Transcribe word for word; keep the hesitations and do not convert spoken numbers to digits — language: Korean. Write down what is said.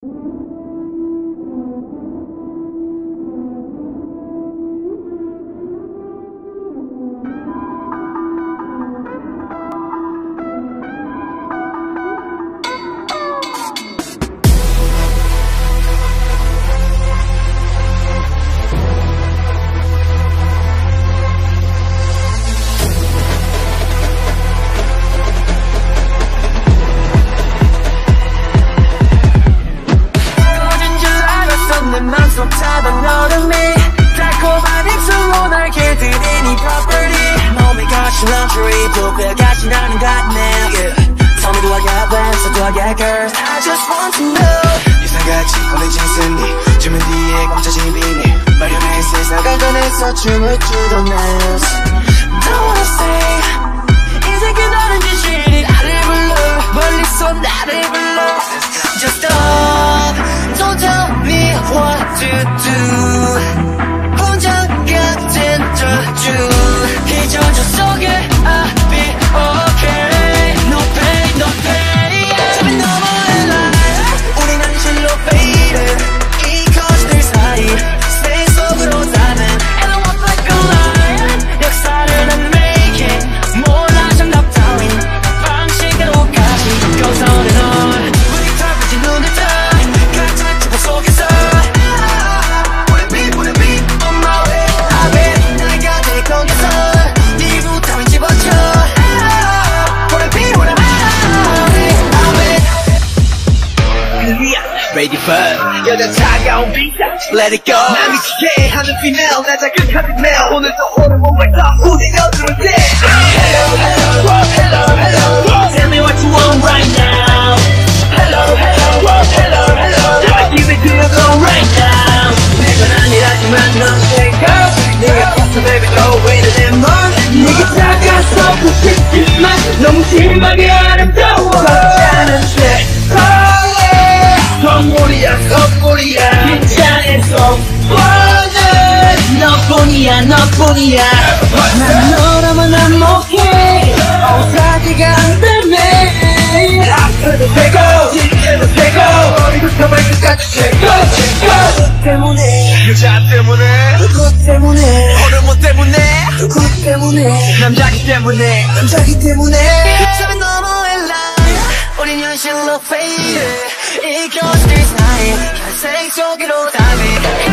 Luxury, 부끄러워 가시나는 것 같네. Yeah. Tell me do I got plans, so do I got girls? I just want to know. 예상같이 오늘 진순니 주문 뒤에 멈춰진 비니 마련한 세상 갈전에서 춤을 추던 나였어. Don't wanna say 인생 끝나는 짓이 나를 불러 멀리서 나를 불러. Just stop, don't tell me what to do. 혼자 같은 저주 이 전조 속에 I'll be okay. No pain, no pain. 저기 너머의 line 우린 현실로 faded. 이 거짓들 사이 새 속으로 닿는 And I walk like a lion. 역사를 난 making 몰라 정답 따윈 방식으로까지 goes on and on. 우리 털어진 눈을 떠 각자 주고 속에서 Wanna be, wanna be on my way. I've been 내가 될 거겠어. Ready for 여자 차가운 비상 Let it go 날 미치게 하는 female 나 자극하는 male 오늘도 호르몬 발사 우리가 들을 때 Hello hello world hello hello Tell me what you want right now Hello hello world hello hello I give it to you go right now 내건 아니라지만 넌 최고 네가 컸어 baby go away to them more 네가 작아서 부식지만 너무 심하게 아름다워 걱정은 최고 선물이야 선물이야 긴장해서 뻔해 너뿐이야 너뿐이야 난 너라만 안목해 어사지가 안되네 앞에도 되고 뒤에도 되고 머리부터 발끝까지 최고 최고 누구 때문에 여자 때문에 누구 때문에 호르몬 때문에 누구 때문에 남자기 때문에 남자기 때문에 저기 너머의 line 우린 현실로 faded. 이 거짓들 사이 현생 속으로 담이